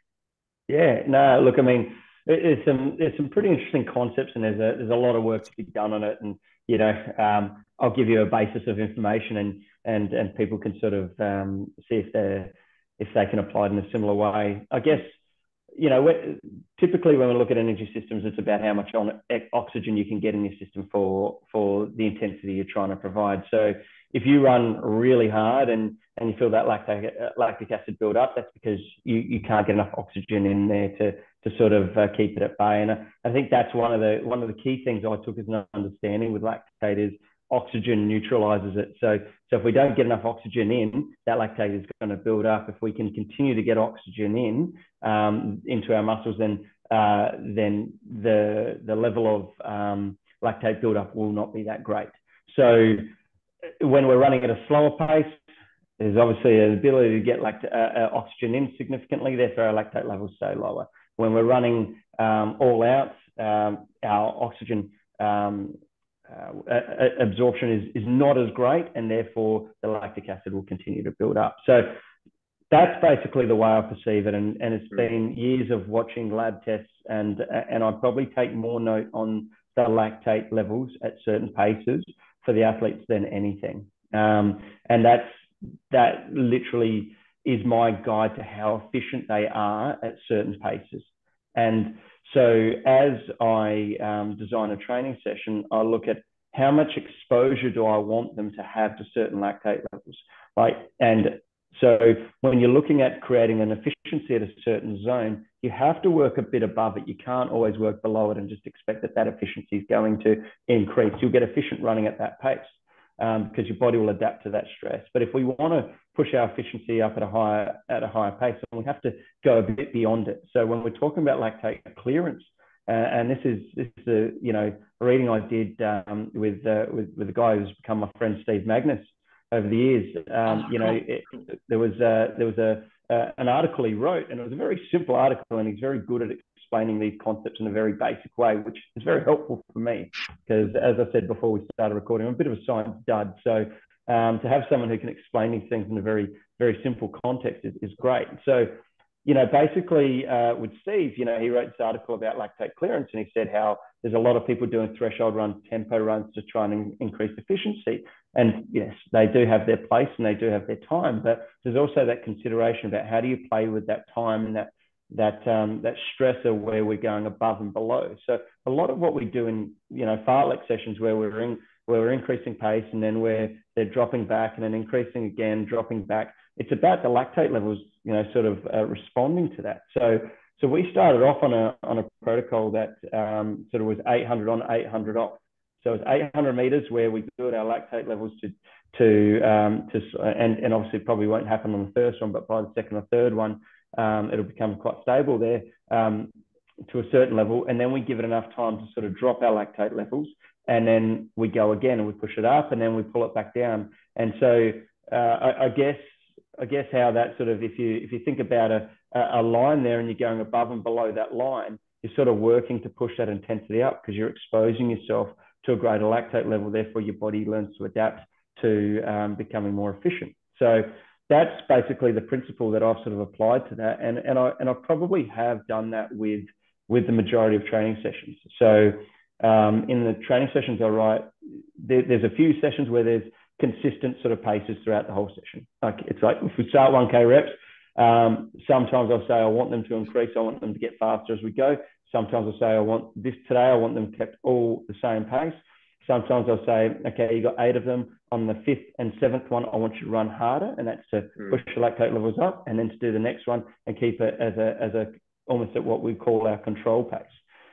Yeah, no, look, I mean, there's some there's some pretty interesting concepts, and there's a there's a lot of work to be done on it. And you know, um, I'll give you a basis of information, and and and people can sort of um, see if they if they can apply it in a similar way. I guess you know, typically when we look at energy systems, it's about how much on oxygen you can get in your system for for the intensity you're trying to provide. So if you run really hard and and you feel that lactic lactic acid build up, that's because you you can't get enough oxygen in there to to sort of uh, keep it at bay. And I, I think that's one of the one of the key things I took as an understanding with lactate is oxygen neutralizes it. So so if we don't get enough oxygen in, that lactate is going to build up. If we can continue to get oxygen in um, into our muscles, then uh, then the the level of um, lactate buildup will not be that great. So when we're running at a slower pace, there's obviously an ability to get lact- uh, oxygen in significantly, therefore our lactate levels stay lower. When we're running um, all out, um, our oxygen um, uh, absorption is, is not as great, and therefore the lactic acid will continue to build up. So that's basically the way I perceive it, and, and it's been years of watching lab tests, and, and I probably take more note on the lactate levels at certain paces for the athletes than anything. Um, and that's that literally is my guide to how efficient they are at certain paces. And so as I um, design a training session, I look at how much exposure do I want them to have to certain lactate levels, right? And so when you're looking at creating an efficiency at a certain zone, you have to work a bit above it. You can't always work below it and just expect that that efficiency is going to increase. You'll get efficient running at that pace um, because your body will adapt to that stress. But if we want to push our efficiency up at a higher at a higher pace, then we have to go a bit beyond it. So when we're talking about lactate clearance, uh, and this is this is a you know a reading I did um, with, uh, with with a guy who's become my friend Steve Magnus over the years. Um, you know, it, there was a, there was a uh, an article he wrote, and it was a very simple article, and he's very good at explaining these concepts in a very basic way, which is very helpful for me because, as I said before we started recording, I'm a bit of a science dud. So um, to have someone who can explain these things in a very, very simple context is, is great. So, you know, basically uh, with Steve, you know, he wrote this article about lactate clearance, and he said how there's a lot of people doing threshold runs, tempo runs to try and increase efficiency. And yes, they do have their place and they do have their time, but there's also that consideration about how do you play with that time and that that um, that stressor where we're going above and below. So a lot of what we do in, you know, fartlek sessions where we're in where we're increasing pace and then where they're dropping back and then increasing again, dropping back. It's about the lactate levels, you know, sort of uh, responding to that. So so we started off on a on a protocol that um, sort of was eight hundred on, eight hundred off. So it's eight hundred meters where we build our lactate levels to to um, to and and obviously it probably won't happen on the first one, but by the second or third one, um, it'll become quite stable there um, to a certain level, and then we give it enough time to sort of drop our lactate levels, and then we go again and we push it up, and then we pull it back down. And so uh, I, I guess. I guess how that sort of, if you if you think about a, a line there and you're going above and below that line, you're sort of working to push that intensity up because you're exposing yourself to a greater lactate level. Therefore, your body learns to adapt to um, becoming more efficient. So that's basically the principle that I've sort of applied to that. And, and, I, and I probably have done that with, with the majority of training sessions. So um, in the training sessions I write, there, there's a few sessions where there's consistent sort of paces throughout the whole session. Like it's like if we start one K reps, um, sometimes I'll say I want them to increase, I want them to get faster as we go. Sometimes I'll say I want this today, I want them kept all the same pace. Sometimes I'll say, okay, you got eight of them. On the fifth and seventh one, I want you to run harder, and that's to mm. push your lactate levels up, and then to do the next one and keep it as a as a almost at what we call our control pace.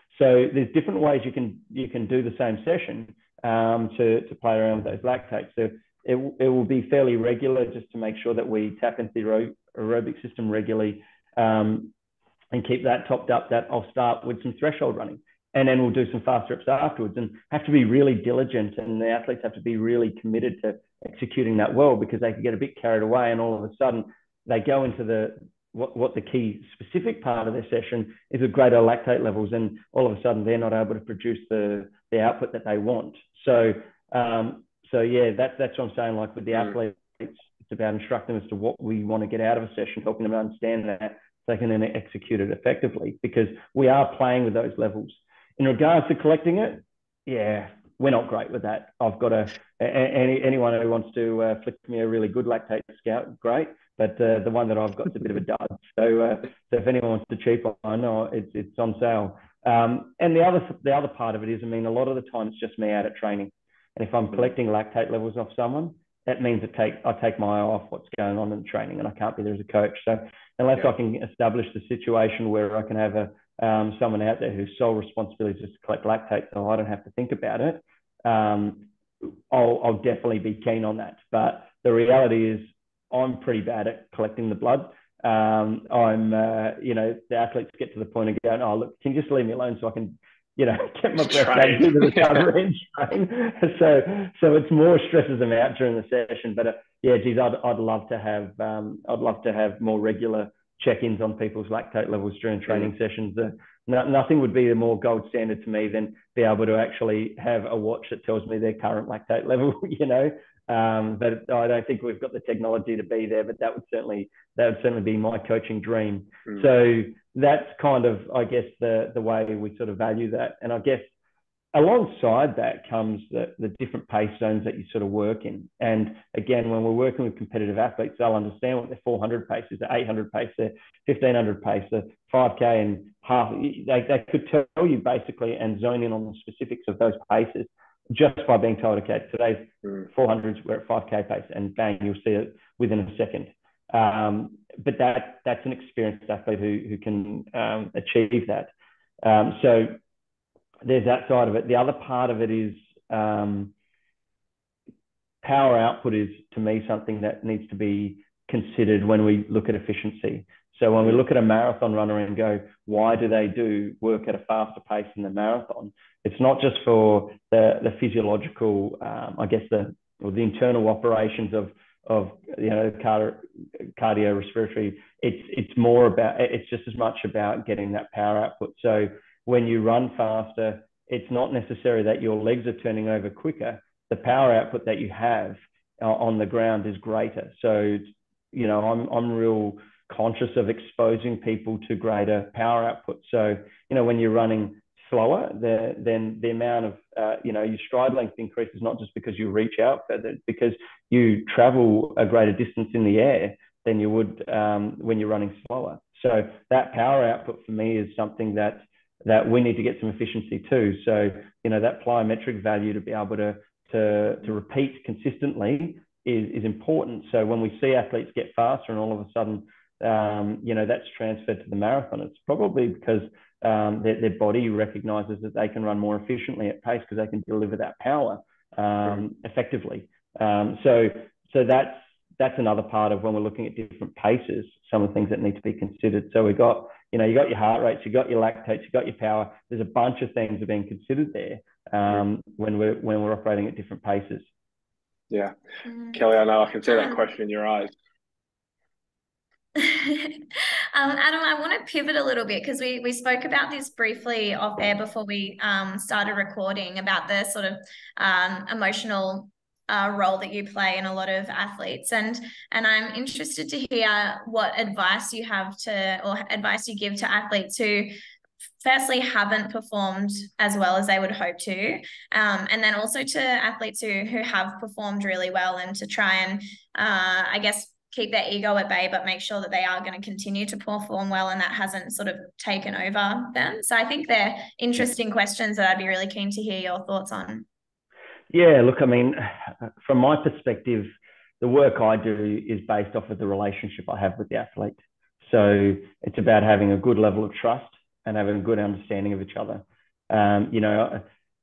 So there's different ways you can you can do the same session um, to to play around with those lactates. So it it will be fairly regular, just to make sure that we tap into the aerobic system regularly um, and keep that topped up. That I'll start with some threshold running. And then we'll do some fast reps afterwards, and have to be really diligent, and the athletes have to be really committed to executing that well, because they can get a bit carried away, and all of a sudden they go into the what, what the key specific part of their session is with greater lactate levels, and all of a sudden they're not able to produce the the output that they want. So um, so yeah, that's that's what I'm saying. Like with the athletes, it's about instructing them as to what we want to get out of a session, helping them understand that so they can then execute it effectively, because we are playing with those levels. In regards to collecting it, yeah, we're not great with that. I've got a, any, anyone who wants to uh, flick me a really good lactate scout, great. But uh, the one that I've got is a bit of a dud. So, uh, so if anyone wants the cheap one, no, it's it's on sale. Um, and the other the other part of it is, I mean, a lot of the time it's just me out at training. And if I'm collecting lactate levels off someone, that means I take I take my eye off what's going on in the training, and I can't be there as a coach. So unless yeah. I can establish the situation where I can have a Um, someone out there whose sole responsibility is just to collect lactate, so I don't have to think about it, um, I'll, I'll definitely be keen on that. But the reality is I'm pretty bad at collecting the blood. Um, I'm, uh, you know, the athletes get to the point of going, oh, look, can you just leave me alone so I can, you know, get my breath back into the recovery and train. So, so it's more stresses them out during the session. But uh, yeah, geez, I'd, I'd love to have, um, I'd love to have more regular check-ins on people's lactate levels during training mm. sessions. Uh, no, nothing would be a more gold standard to me than be able to actually have a watch that tells me their current lactate level, you know. Um, but I don't think we've got the technology to be there, but that would certainly, that would certainly be my coaching dream. Mm. So that's kind of, I guess, the, the way we sort of value that. And I guess alongside that comes the, the different pace zones that you sort of work in. And again, when we're working with competitive athletes, they'll understand what their four hundred pace is, their eight hundred pace, their fifteen hundred pace, the five K and half. They, they could tell you basically and zone in on the specifics of those paces just by being told, okay, today's four hundreds, we're at five K pace, and bang, you'll see it within a second. Um, but that that's an experienced athlete who, who can um, achieve that. Um, so there's that side of it. The other part of it is um, power output is, to me, something that needs to be considered when we look at efficiency. So when we look at a marathon runner and go, why do they do work at a faster pace in the marathon? It's not just for the, the physiological, um, I guess, the or the internal operations of, of you know, cardio, cardiorespiratory it's it's more about, it's just as much about getting that power output. So when you run faster, it's not necessary that your legs are turning over quicker. The power output that you have uh, on the ground is greater. So, you know, I'm I'm real conscious of exposing people to greater power output. So, you know, when you're running slower, the, then the amount of, uh, you know, your stride length increases, not just because you reach out further, because you travel a greater distance in the air than you would um, when you're running slower. So that power output for me is something that that we need to get some efficiency too. So, you know, that plyometric value to be able to to, to repeat consistently is, is important. So when we see athletes get faster and all of a sudden, um, you know, that's transferred to the marathon, it's probably because um, their, their body recognizes that they can run more efficiently at pace because they can deliver that power um, effectively. Um, so, so that's, that's another part of when we're looking at different paces, some of the things that need to be considered. So we've got, you know, you got your heart rates, you got your lactates, you got your power. There's a bunch of things that are being considered there um, when we're when we're operating at different paces. Yeah, Mm. Kelly, I know I can see that Um, question in your eyes. um, Adam, I want to pivot a little bit because we we spoke about this briefly off air before we um, started recording about the sort of um, emotional uh, role that you play in a lot of athletes, and and I'm interested to hear what advice you have to or advice you give to athletes who firstly haven't performed as well as they would hope to, um, and then also to athletes who who have performed really well, and to try and uh, I guess keep their ego at bay, but make sure that they are going to continue to perform well and that hasn't sort of taken over them. So I think they're interesting questions that I'd be really keen to hear your thoughts on. Yeah, look, I mean, from my perspective, the work I do is based off of the relationship I have with the athlete. So it's about having a good level of trust and having a good understanding of each other. Um, you know,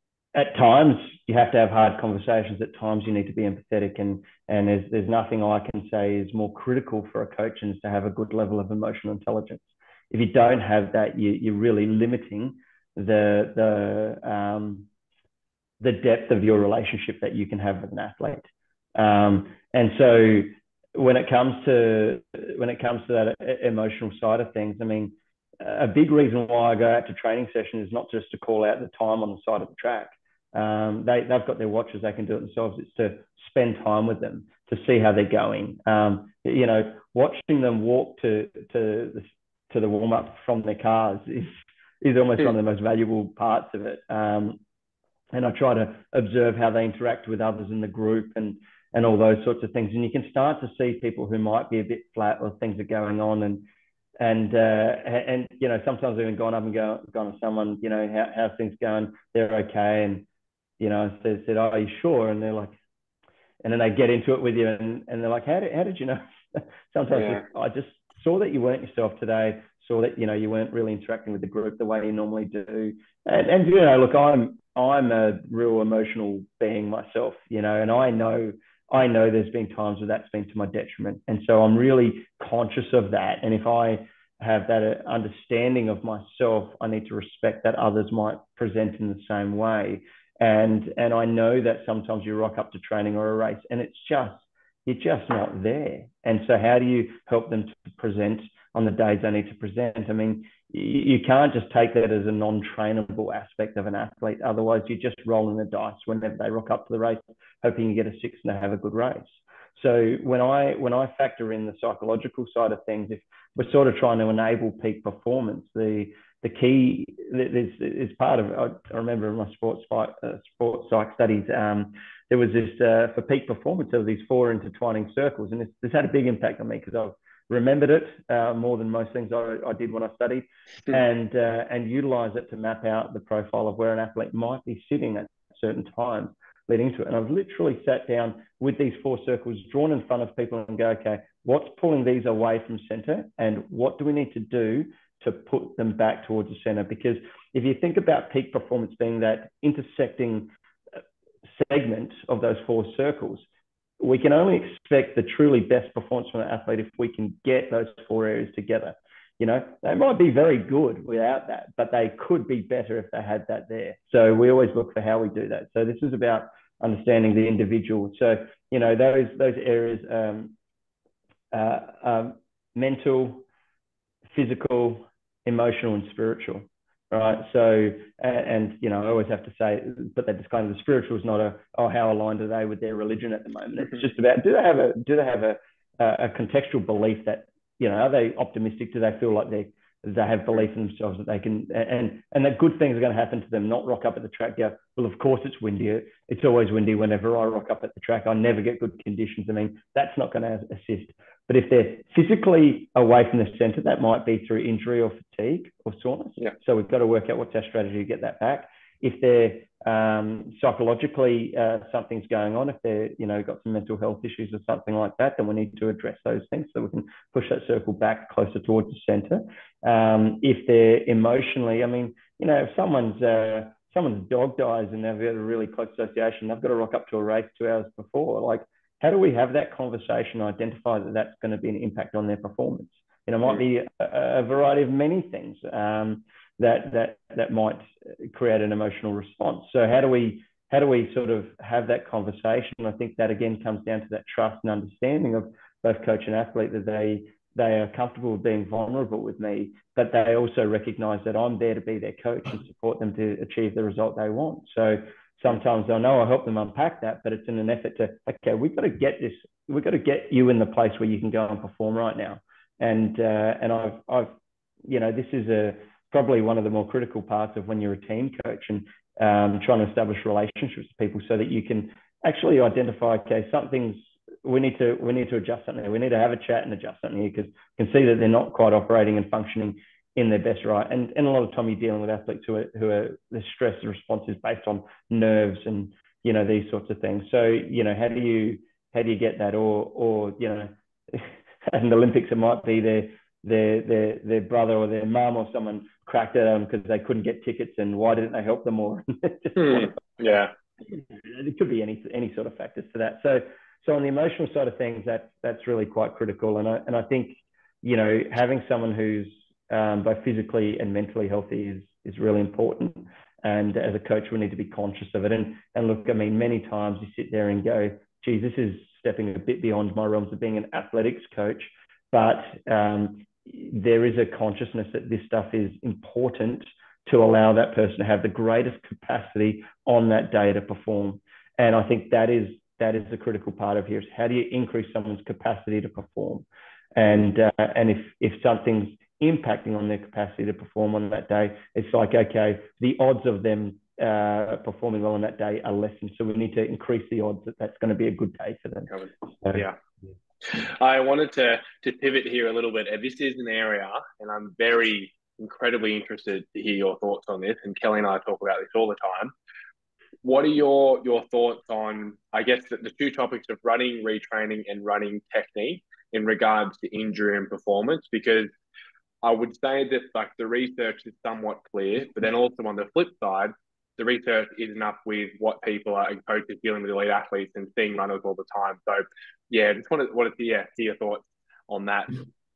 at times you have to have hard conversations. At times you need to be empathetic, and and there's there's nothing I can say is more critical for a coach than to have a good level of emotional intelligence. If you don't have that, you, you're really limiting the the um, the depth of your relationship that you can have with an athlete. Um, and so when it comes to when it comes to that emotional side of things, I mean, a big reason why I go out to training sessions is not just to call out the time on the side of the track. Um, they, they've got their watches, they can do it themselves. It's to spend time with them, to see how they're going. Um, you know, watching them walk to to the, to the warm up from their cars is is almost one of the most valuable parts of it. Um, and I try to observe how they interact with others in the group and and all those sorts of things. And you can start to see people who might be a bit flat or things are going on, and and uh, and you know, sometimes I've even gone up and go, gone to someone, you know, how how's things going? They're okay, and you know, said, said, oh, are you sure? And they're like, and then they get into it with you, and, and they're like, how did how did you know? Sometimes Yeah. just, I just saw that you weren't yourself today. Saw that, you know, you weren't really interacting with the group the way you normally do. And and you know, look, I'm I'm a real emotional being myself, you know, and I know I know there's been times where that's been to my detriment, and so I'm really conscious of that. And if I have that understanding of myself, I need to respect that others might present in the same way. And and I know that sometimes you rock up to training or a race and it's just, you're just not there. And so how do you help them to present on the days they need to present? I mean, you, you can't just take that as a non-trainable aspect of an athlete. Otherwise, you're just rolling the dice whenever they rock up to the race, hoping you get a six and they have a good race. So when I when I factor in the psychological side of things, if we're sort of trying to enable peak performance, the the key is, is part of, I remember in my sports uh, sports psych studies, um, there was this, uh, for peak performance, there were these four intertwining circles. And this, this had a big impact on me because I've remembered it uh, more than most things I, I did when I studied, and, uh, and utilize it to map out the profile of where an athlete might be sitting at certain times leading to it. And I've literally sat down with these four circles drawn in front of people and go, okay, what's pulling these away from center, and what do we need to do to put them back towards the center? Because if you think about peak performance being that intersecting segment of those four circles, we can only expect the truly best performance from an athlete if we can get those four areas together. You know, they might be very good without that, but they could be better if they had that there. So we always look for how we do that. So this is about understanding the individual. So, you know, those those areas, um, uh, um, mental, physical, emotional, and spiritual. Right. So, and, and, you know, I always have to say, put that disclaimer, the spiritual is not a, oh, how aligned are they with their religion at the moment? It's just about, do they have a, do they have a, a contextual belief that, you know, are they optimistic? Do they feel like they, they have belief in themselves that they can, and, and that good things are going to happen to them, not rock up at the track, go, well, of course it's windy. It's always windy whenever I rock up at the track. I never get good conditions. I mean, that's not going to assist. But if they're physically away from the centre, that might be through injury or fatigue or soreness. Yeah. So we've got to work out what's our strategy to get that back. If they're um, psychologically uh, something's going on, if they're, you know, got some mental health issues or something like that, then we need to address those things so we can push that circle back closer towards the centre. Um, if they're emotionally, I mean, you know, if someone's uh, someone's dog dies and they've got a really close association, they've got to rock up to a race two hours before. Like, how do we have that conversation, identify that that's going to be an impact on their performance? You know, it might be a, a variety of many things um, that that that might create an emotional response. So how do we how do we sort of have that conversation? I think that again comes down to that trust and understanding of both coach and athlete, that they they are comfortable being vulnerable with me, but they also recognise that I'm there to be their coach and support them to achieve the result they want. So sometimes I know I help them unpack that, but it's in an effort to, okay, we've got to get this, we've got to get you in the place where you can go and perform right now. And uh, and I've, I've, you know, this is a probably one of the more critical parts of when you're a team coach and um, trying to establish relationships with people so that you can actually identify, okay, something's, we need to, we need to adjust something. We need to have a chat and adjust something here because you can see that they're not quite operating and functioning in their best right. And, and a lot of time you're dealing with athletes who are, who are, the stress response is based on nerves and, you know, these sorts of things. So, you know, how do you, how do you get that? Or, or, you know, at an Olympics, it might be their, their, their, their brother or their mum or someone cracked at them because they couldn't get tickets and why didn't they help them more? hmm. Yeah. It could be any, any sort of factors to that. So, so on the emotional side of things, that, that's really quite critical. And I, and I think, you know, having someone who's, Um, both physically and mentally healthy is is really important. And as a coach, we need to be conscious of it. And and look, I mean, many times you sit there and go, geez, this is stepping a bit beyond my realms of being an athletics coach. But um, there is a consciousness that this stuff is important to allow that person to have the greatest capacity on that day to perform. And I think that is that is the critical part of here is how do you increase someone's capacity to perform? And uh, and if if something's impacting on their capacity to perform on that day, it's like, okay, the odds of them uh, performing well on that day are lessened. So we need to increase the odds that that's going to be a good day for them. So, yeah. I wanted to, to pivot here a little bit. And this is an area, and I'm very incredibly interested to hear your thoughts on this. And Kelly and I talk about this all the time. What are your, your thoughts on, I guess, the, the two topics of running, retraining, and running technique in regards to injury and performance? Because I would say that like the research is somewhat clear, but then also on the flip side, the research isn't up with what people are coaches dealing with elite athletes and seeing runners all the time. So yeah, just wanted, wanted to yeah, hear your thoughts on that.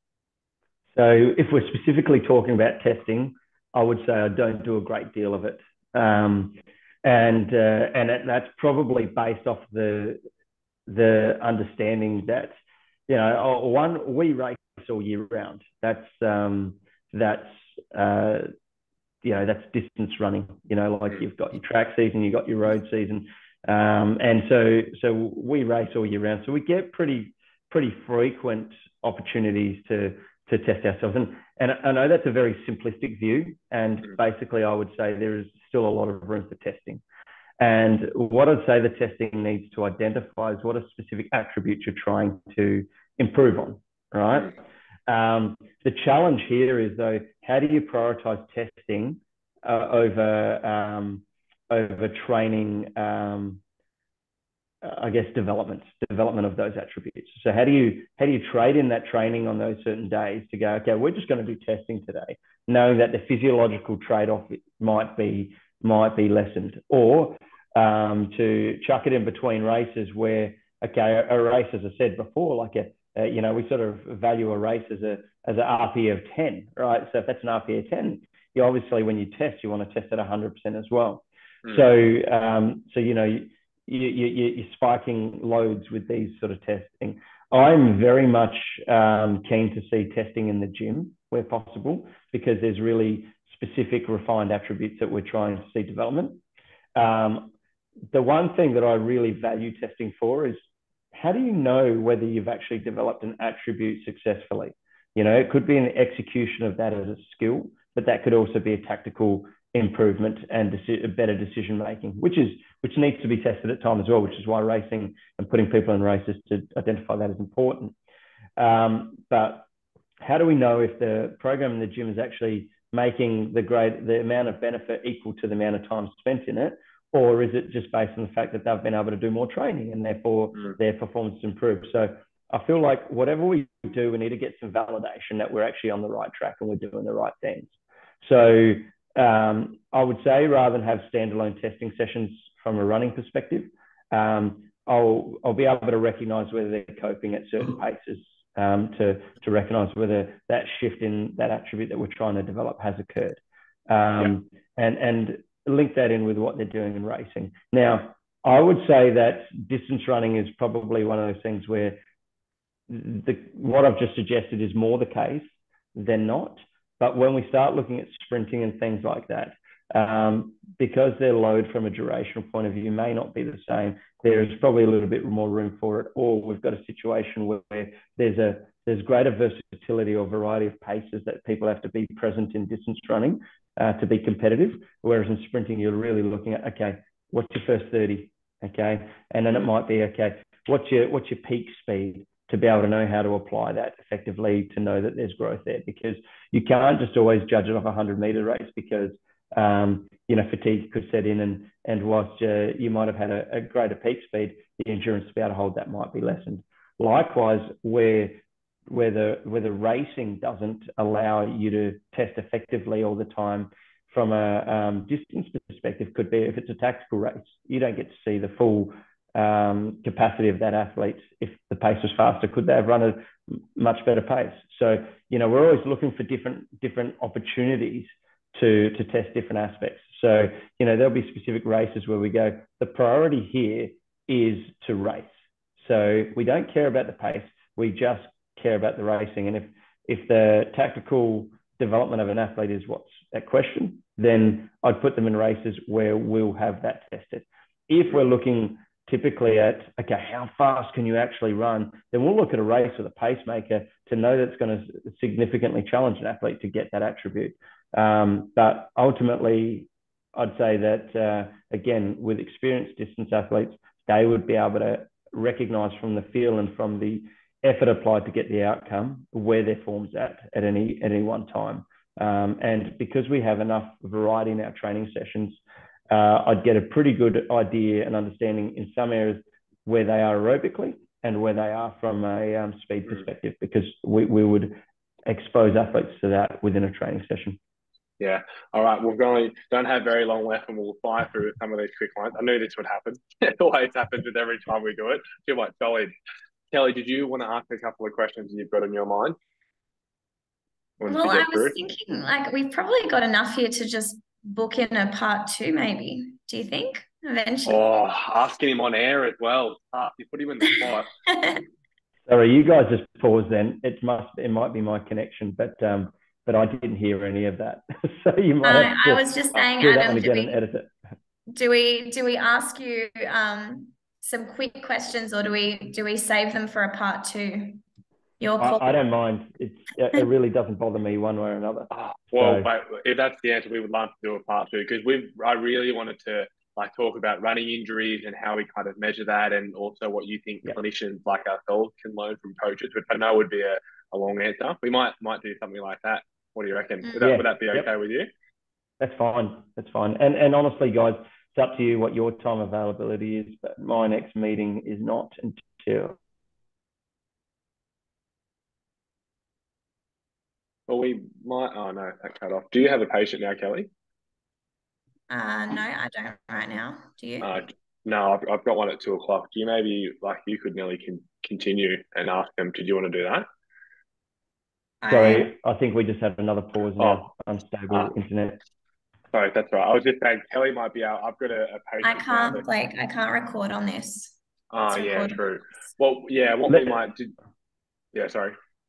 So if we're specifically talking about testing, I would say I don't do a great deal of it. Um, and uh, and it, that's probably based off the the understanding that, you know, one, we race all year round. That's um, that's uh, you know, that's distance running. You know, like you've got your track season, you've got your road season, um, and so so we race all year round. So we get pretty pretty frequent opportunities to to test ourselves. And and I know that's a very simplistic view. And basically, I would say there is still a lot of room for testing. And what I'd say the testing needs to identify is what are specific attributes you're trying to improve on, right? Um, the challenge here is, though, how do you prioritize testing uh, over, um, over training, um, I guess, development, development of those attributes. So how do you, how do you trade in that training on those certain days to go, okay, we're just going to do testing today, knowing that the physiological trade-off might be, might be lessened, or um, to chuck it in between races where, okay, a, a race, as I said before, like a, uh, you know, we sort of value a race as a, as an R P of ten, right? So if that's an R P of ten, you obviously, when you test, you want to test at one hundred percent as well. Mm. So, um, so, you know, you, you, you, you're spiking loads with these sort of testing. I'm very much um, keen to see testing in the gym where possible, because there's really specific refined attributes that we're trying to see development. Um, the one thing that I really value testing for is, how do you know whether you've actually developed an attribute successfully? You know, it could be an execution of that as a skill, but that could also be a tactical improvement and deci- better decision making, which is which needs to be tested at time as well, which is why racing and putting people in races to identify that is important. Um, but how do we know if the program in the gym is actually making the great the amount of benefit equal to the amount of time spent in it, or is it just based on the fact that they've been able to do more training and therefore mm. their performance improves? So I feel like whatever we do, we need to get some validation that we're actually on the right track and we're doing the right things. So um, I would say, rather than have standalone testing sessions from a running perspective, um, I'll, I'll be able to recognize whether they're coping at certain paces, um, to, to recognize whether that shift in that attribute that we're trying to develop has occurred. Um, yeah. and, and link that in with what they're doing in racing. Now, I would say that distance running is probably one of those things where the, what I've just suggested is more the case than not. But when we start looking at sprinting and things like that, um, because their load from a durational point of view may not be the same, there is probably a little bit more room for it. Or we've got a situation where there's a there's greater versatility or variety of paces that people have to be present in distance running uh, to be competitive. Whereas in sprinting, you're really looking at, okay, what's your first thirty? Okay, and then it might be, okay, what's your what's your peak speed, to be able to know how to apply that effectively, to know that there's growth there, because you can't just always judge it off a hundred meter race, because um, you know, fatigue could set in, and and whilst uh, you might have had a, a greater peak speed, the endurance to be able to hold that might be lessened. Likewise, where where the where the racing doesn't allow you to test effectively all the time from a um, distance perspective, could be if it's a tactical race, you don't get to see the full um, capacity of that athlete. If the pace was faster, could they have run a much better pace? So, you know, we're always looking for different different opportunities to to test different aspects. So, you know, there'll be specific races where we go, the priority here is to race. So we don't care about the pace, we just care about the racing. And if if the tactical development of an athlete is what's at question, then I'd put them in races where we'll have that tested. If we're looking typically at, okay, how fast can you actually run, then we'll look at a race with a pacemaker to know that's going to significantly challenge an athlete to get that attribute. Um, but ultimately, I'd say that, uh, again, with experienced distance athletes, they would be able to recognize from the feel and from the effort applied to get the outcome where their form's at at any, at any one time. Um, and because we have enough variety in our training sessions, uh, I'd get a pretty good idea and understanding in some areas where they are aerobically and where they are from a um, speed perspective, because we, we would expose athletes to that within a training session. Yeah. All right. We've only don't have very long left, and we'll fly through some of these quick ones. I knew this would happen. It always happens with every time we do it. Too much solid. Kelly, did you want to ask a couple of questions you've got in your mind? Well, I was thinking, like, we've probably got enough here to just book in a part two, maybe. Do you think, eventually? Oh, asking him on air as well. Ah, you put him in the spot. Sorry, you guys just pause then. It must, it might be my connection, but um, but I didn't hear any of that. So you might uh, have to, I was just saying, do Adam, that one again do we, and edit it. Do we do we ask you um some quick questions, or do we do we save them for a part two? Your call. I, I don't mind. It's it really doesn't bother me one way or another. Oh, well, so, but if that's the answer, we would love to do a part two, because we I really wanted to like talk about running injuries and how we kind of measure that, and also what you think yeah. clinicians like ourselves can learn from coaches, which I know would be a, a long answer. We might might do something like that. What do you reckon? Would that, yeah. would that be okay yep. with you? That's fine. That's fine. And and honestly, guys, it's up to you what your time availability is, but my next meeting is not until... Well, we might... Oh, no, that cut off. Do you have a patient now, Kelly? Uh, no, I don't right now. Do you? Uh, no, I've, I've got one at two o'clock. Do you maybe, like, you could nearly con- continue and ask them, did you want to do that? Sorry, I think we just have another pause now. Oh. Unstable uh, internet. Sorry, that's right. I was just saying, Kelly might be out. I've got a, a patient. I can't, that... like, I can't record on this. Oh, yeah, true. Well, yeah, what Let... we might do... Yeah, sorry.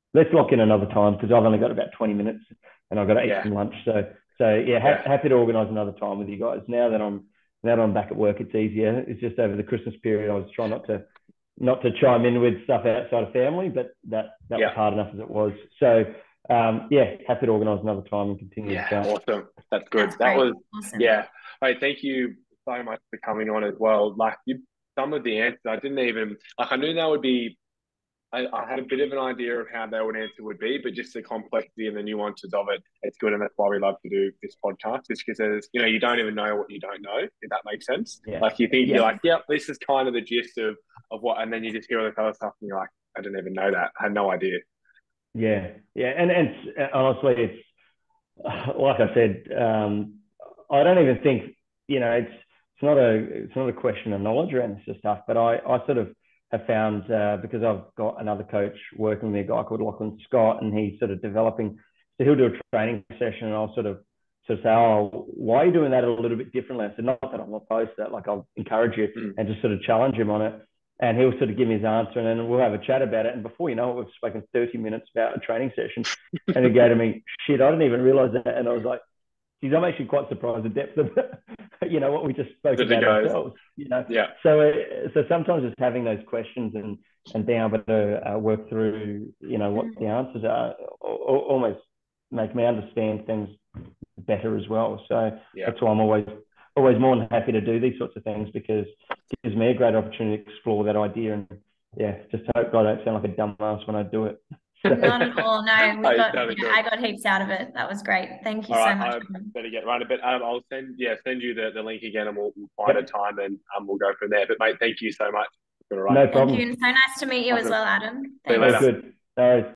let's lock in another time because I've only got about twenty minutes and I've got to eat Yeah. some lunch. So, so yeah, ha- Yeah. happy to organise another time with you guys. Now that I'm now that I'm back at work, it's easier. It's just over the Christmas period, I was trying not to not to chime in with stuff outside of family, but that that Yeah. was hard enough as it was. So, um, yeah, happy to organise another time and continue Yeah, the chat. awesome. That's good. That's That great. was, Awesome. yeah. All right, thank you so much for coming on as well. Like you, some of the answers, I didn't even, like I knew that would be, I, I had a bit of an idea of how they would answer would be, but just the complexity and the nuances of it, it's good. And that's why we love to do this podcast, just because there's, you know, you don't even know what you don't know, if that makes sense. Yeah. Like you think Yeah. you're like, yep, this is kind of the gist of, of what, and then you just hear all this other stuff and you're like, I didn't even know that. I had no idea. Yeah, yeah, and and honestly, it's like I said. Um, I don't even think you know it's it's not a it's not a question of knowledge around this sort of stuff. But I I sort of have found uh, because I've got another coach working with me, a guy called Lachlan Scott, and he's sort of developing. So he'll do a training session, and I'll sort of sort of say, oh, why are you doing that a little bit differently? I said, not that I'm opposed to that. Like I'll encourage you Mm. and just sort of challenge him on it. And he'll sort of give me his answer, and then we'll have a chat about it. And before you know it, we've spoken thirty minutes about a training session. And he'll go to me, shit, I didn't even realize that. And I was like, geez, I'm actually quite surprised the depth of, you know, what we just spoke Good about guys. ourselves. You know, Yeah. So, uh, so sometimes just having those questions and and being able to uh, work through, you know, what the answers are, almost make me understand things better as well. So Yeah. that's why I'm always always more than happy to do these sorts of things, because it gives me a great opportunity to explore that idea. And yeah, just hope I don't sound like a dumbass when I do it. So. Not at all. No, we got. Totally Yeah, I got heaps out of it. That was great. Thank you all so right, much. I better get right a bit. Um, I'll send yeah send you the, the link again, and we'll, we'll find yep. a time and um we'll go from there. But mate, thank you so much. No problem. Thank you, and so nice to meet you awesome. as well, Adam. See you later. Good. All right.